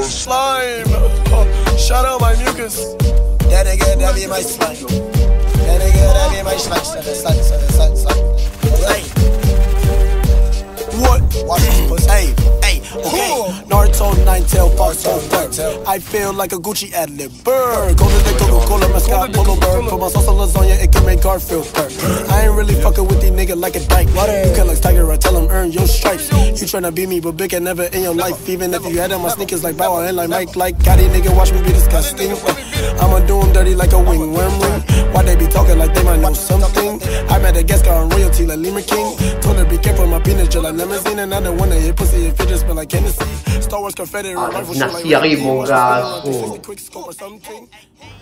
slime. Shout out my mucus. That nigga, that be my slime. That nigga, that be my slime. What? Watch this pussy. Hey, okay. Naruto, Nine-Tail, Boruto, I feel like a Gucci ad-lib. Bird, go to the Coca-Cola, mascot, polo bird. Put my sauce on lasagna, it can make Garfield purr. I ain't really fucking with these niggas like a dyke. You can like Tiger, I tell him earn your stripes. You tryna be me, but big and never in your life. Even if you had on my sneakers like Bow and like Mike, like Gotti, nigga, watch me be disgusting. I'ma do him dirty like a wing worm ring. Why they be talking like they might know something? I met a guest on royalty like Lima King. Told her be careful, my penis just like limousine. And I don't wanna hit pussy if it just smell like Hennessy. Star Wars Confederate rifle shit like Nasci arrivo, quick scope or something.